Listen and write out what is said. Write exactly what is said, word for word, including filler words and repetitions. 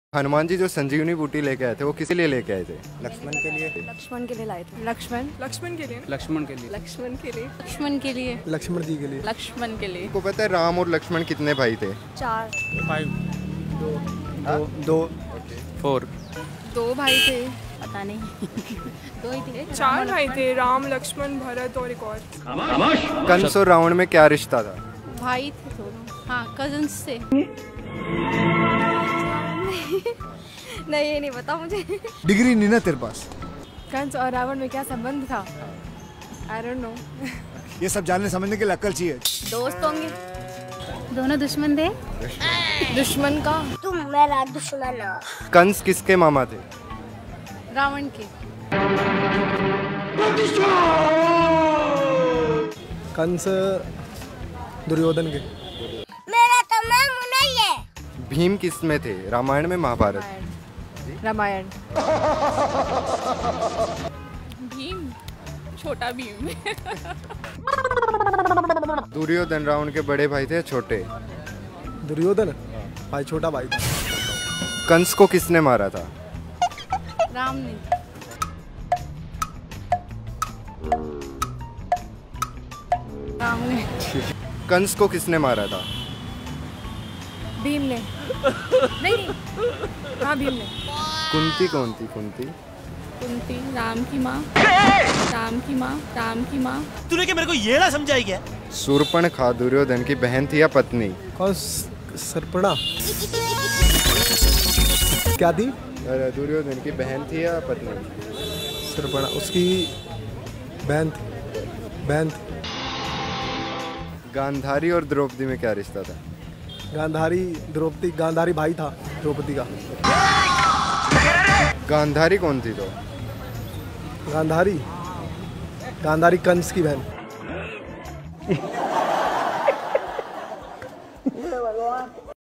हनुमान जी जो संजीवनी बूटी लेके आए थे वो किस लिए लेके आए थे? लक्ष्मण के लिए। लक्ष्मण के लिए लाए थे। लक्ष्मण लक्ष्मण के लिए लक्ष्मण के लिए लक्ष्मण के लिए लक्ष्मण के लिए लक्ष्मण जी के लिए। लक्ष्मण के लिए। आपको पता है राम और लक्ष्मण कितने भाई थे? चार। फाइव दो दो फोर दो भाई थे। पता नहीं दो ही थे। चार भाई थे, राम लक्ष्मण भरत और एक और। कंस और रावण में क्या रिश्ता था? भाई थे दोनों। हाँ कजन्स थे। नहीं ये नहीं पता मुझे। डिग्री नहीं ना तेरे पास। कंस और रावण में क्या संबंध था? I don't know. ये सब जानने समझने के लिए अक्ल चाहिए। दोस्त होंगे। दोनों दुश्मन थे। दुश्मन का। तुम मेरा दुश्मन हो। कंस किसके मामा थे? रावण के। कंस दुर्योधन के। मेरा तो मामू नहीं है। भीम किस में थे? रामायण में, महाभारत? रामायण। भीम, छोटा भीम। दुर्योधन रावण के बड़े भाई थे, छोटे? दुर्योधन भाई छोटा भाई था। कंस को किसने मारा था? राम ने। राम ने। कंस को किसने मारा था? भीम ने। नहीं नहीं, हाँ भीम ने। कुंती कौन थी? कुंती कुंती राम की माँ। राम की माँ। राम की माँ। तूने क्या मेरे को ये ना समझाई क्या? शूर्पणखा दुर्योधन की बहन थी या पत्नी? कौन? सरपणा क्या थी? अरे दुर्योधन की बहन थी या पत्नी? सरपणा उसकी बहन थी। बहन थी। गांधारी और द्रौपदी में क्या रिश्ता था? गांधारी द्रौपदी। गांधारी भाई था द्रौपदी का। गांधारी कौन थी तो? गांधारी गांधारी कंस की बहन।